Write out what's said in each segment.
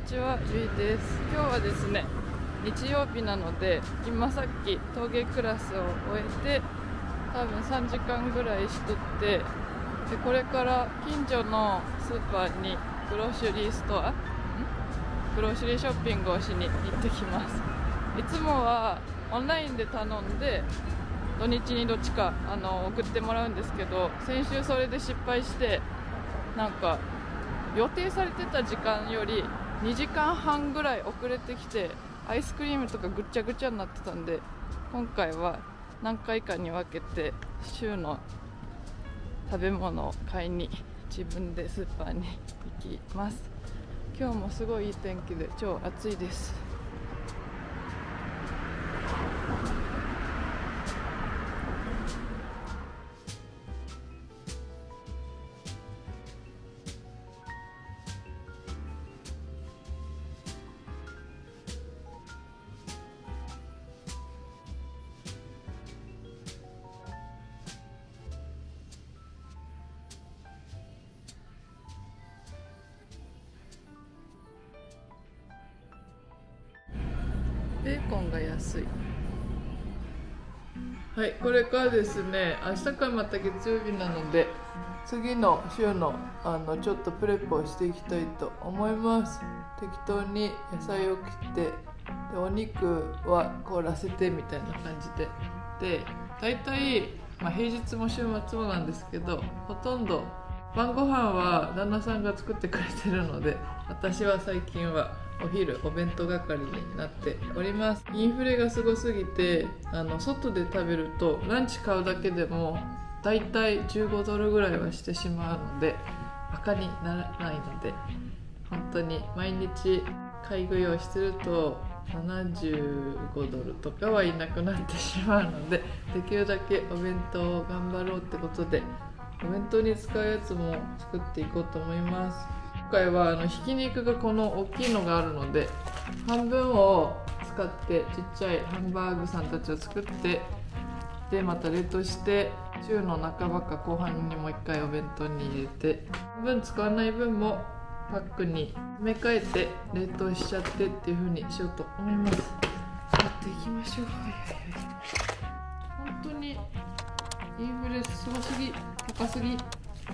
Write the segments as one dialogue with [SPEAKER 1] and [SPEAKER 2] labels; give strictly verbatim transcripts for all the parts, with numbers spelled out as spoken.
[SPEAKER 1] ちは、ゆいです。今日はですね、日曜日なので、今さっき陶芸クラスを終えて、多分さんじかんぐらいしとって、でこれから近所のスーパーにグロッシュリーストア、んグロッシュリーショッピングをしに行ってきます。いつもはオンラインで頼んで、土日にどっちかあの送ってもらうんですけど、先週それで失敗して、なんか予定されてた時間よりにじかんはんぐらい遅れてきて、アイスクリームとかぐっちゃぐちゃになってたんで、今回は何回かに分けて週の食べ物を買いに自分でスーパーに行きます。今日もすごいいい天気で超暑いです。ベーコンが安い。はい、これからですね、明日からまた月曜日なので、次の週のあのちょっとプレップをしていきたいと思います。適当に野菜を切って、でお肉は凍らせてみたいな感じで、で大体、まあ、平日も週末もなんですけど、ほとんど晩ご飯は旦那さんが作ってくれてるので、私は最近はお昼お弁当係になっております。インフレがすごすぎて、あの外で食べるとランチ買うだけでもだいたいじゅうごドルぐらいはしてしまうので、バカにならないので、本当に毎日買い食いをしてるとななじゅうごドルとかはいなくなってしまうので、できるだけお弁当を頑張ろうってことで、お弁当に使うやつも作っていこうと思います。今回はあのひき肉がこの大きいのがあるので、半分を使ってちっちゃいハンバーグさんたちを作って、でまた冷凍して、週の半ばか後半にもう一回お弁当に入れて、半分使わない分もパックに詰め替えて冷凍しちゃってっていう風にしようと思います。やっていきましょう。はいはいはい。本当にインフレすごすぎ、高すぎ。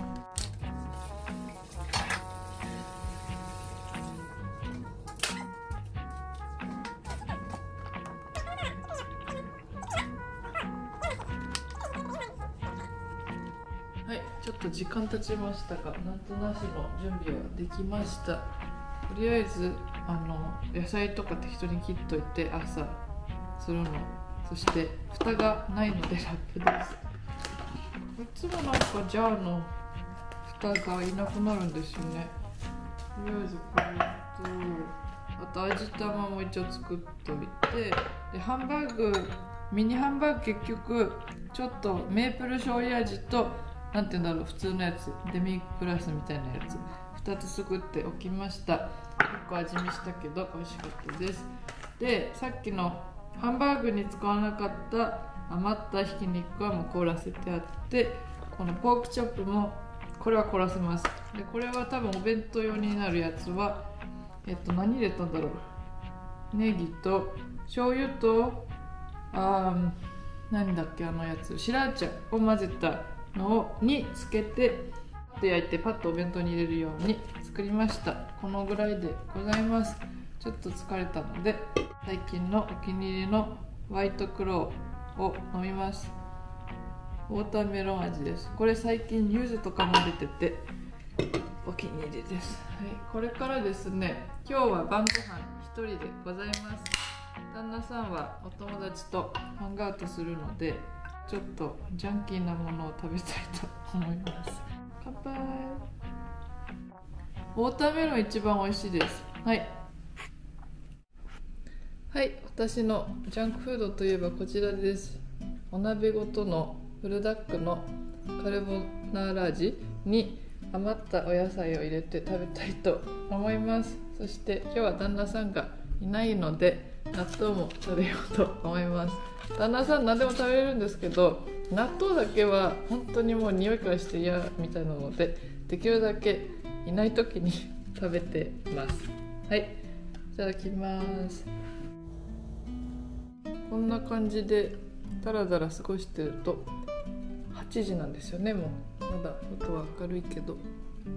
[SPEAKER 1] はい、ちょっと時間経ちましたが、なんとなしの準備はできました。とりあえずあの野菜とか適当に切っといて朝するの。そして蓋がないのでラップです。いつもなんかジャーの蓋がいなくなるんですよね。とりあえずこれと、あと味玉も一応作っといて、でハンバーグ、ミニハンバーグ結局ちょっとメープル醤油味と、なんて言うんだろう、普通のやつ、デミグラスみたいなやつふたつ作っておきました。結構味見したけど美味しかったです。でさっきのハンバーグに使わなかった余ったひき肉はもう凍らせてあって、このポークチョップもこれは凍らせます。でこれは多分お弁当用になるやつは、えっと何入れたんだろう、ネギと醤油と、あー何だっけあのやつ、シラーチャを混ぜたのにつけてで焼いて、パッとお弁当に入れるように作りました。このぐらいでございます。ちょっと疲れたので、最近のお気に入りのホワイトクローを飲みます。ウォーターメロン味です。これ最近柚子とかも出ててお気に入りです。はい、これからですね、今日は晩ご飯一人でございます。旦那さんはお友達とハングアウトするので、ちょっとジャンキーなものを食べたいと思います。乾杯。ウォーターメロン一番美味しいです。はいはい、私のジャンクフードといえばこちらです。お鍋ごとのブルダックのカルボナーラ味に余ったお野菜を入れて食べたいと思います。そして今日は旦那さんがいないので、納豆も食べようと思います。旦那さん何でも食べれるんですけど、納豆だけは本当にもう匂いからして嫌みたいなので、できるだけいない時に食べてます。はい、 ただきます。こんな感じでだらだら過ごしてるとはちじなんですよね。もうまだ外は明るいけど、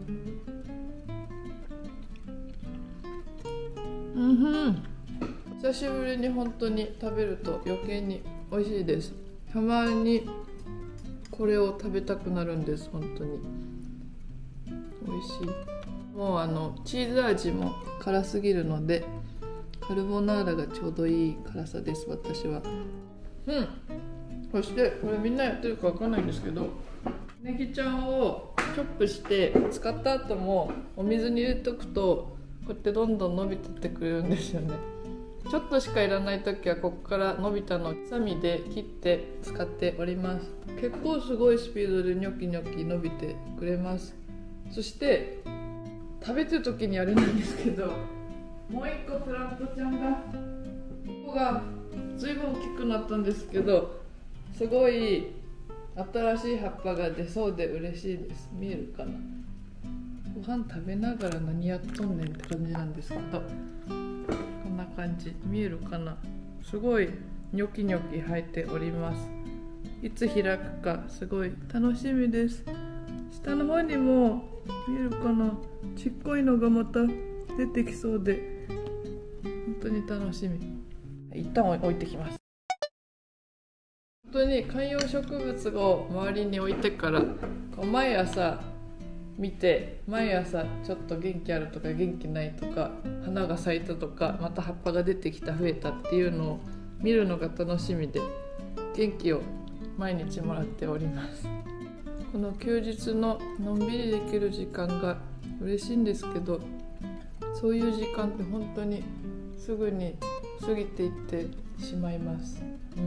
[SPEAKER 1] うんふん、久しぶりに本当に食べると余計に美味しいです。たまにこれを食べたくなるんです。本当に美味しい。もうあのチーズ味も辛すぎるのでカルボナーラがちょうどいい辛さです、私は。うん。そしてこれみんなやってるかわかんないんですけど、ネギちゃんをチョップして使った後もお水に入れておくとこうやってどんどん伸びてってくれるんですよね。ちょっとしかいらない時はここから伸びたのをハサミで切って使っております。結構すごいスピードでニョキニョキ伸びてくれます。そして食べてる時にあれなんですけど、もう一個プラントちゃんがここがずいぶん大きくなったんですけど、すごい新しい葉っぱが出そうで嬉しいです。見えるかな。ご飯食べながら何やっとんねんって感じなんですけど、こんな感じ見えるかな。すごいニョキニョキ生えております。いつ開くかすごい楽しみです。下の方にも見えるかな、ちっこいのがまた出てきそうで本当に楽しみ。一旦置いてきます。本当に観葉植物を周りに置いてからこう毎朝見て、毎朝ちょっと元気あるとか元気ないとか、花が咲いたとかまた葉っぱが出てきた増えたっていうのを見るのが楽しみで元気を毎日もらっております。この休日ののんびりできる時間が嬉しいんですけど、そういう時間って本当にすぐに過ぎていってしまいます、うん、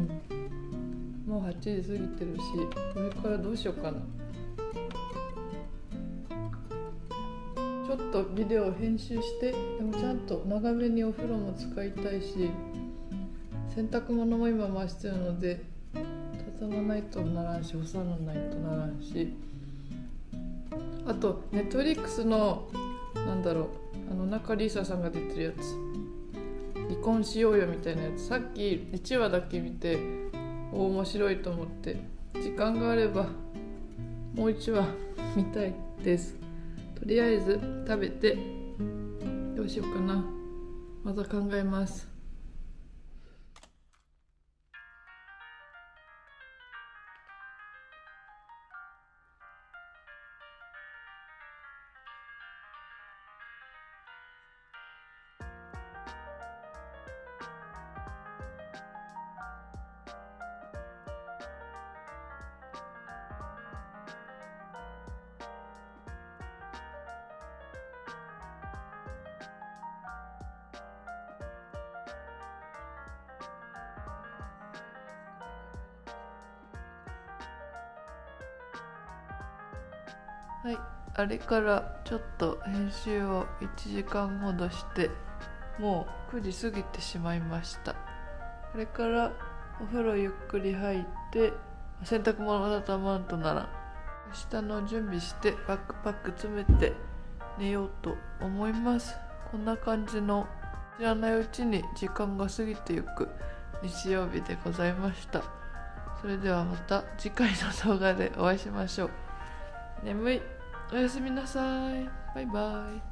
[SPEAKER 1] もうはちじ過ぎてるし、これからどうしようかな。ちょっとビデオを編集して、でもちゃんと長めにお風呂も使いたいし、洗濯物も今回してるので畳まないとならんし、干さないとならんし、あとネットフリックスのなんだろう、あの中里依紗さんが出てるやつ、離婚しようよみたいなやつ、さっきいちわだけ見てお面白いと思って、時間があればもういちわ見たいです。とりあえず食べてどうしようかな、また考えます。はい、あれからちょっと編集をいちじかん戻してもうくじ過ぎてしまいました。これからお風呂ゆっくり入って洗濯物がたまんとなら明日の準備してバックパック詰めて寝ようと思います。こんな感じの知らないうちに時間が過ぎてゆく日曜日でございました。それではまた次回の動画でお会いしましょう。眠い。おやすみなさい。バイバイ。